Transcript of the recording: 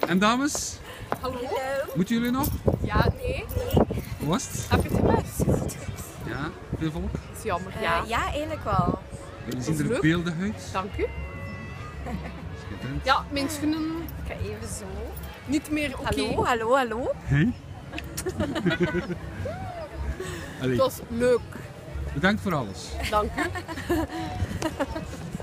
En dames, Hallo? moeten jullie nog? Ja, nee. Hoe was het? Heb je het gemist? Ja, veel volk? Dat is jammer, ja. Ja, eigenlijk wel. Jullie Dat zien is er leuk. beeldig uit. Dank u. Schitterend. Ja, mijn schoenen Ik ga even zo. niet meer oké. Hallo, hallo, hallo. Hey. Allee, Het was leuk. bedankt voor alles. Dank u.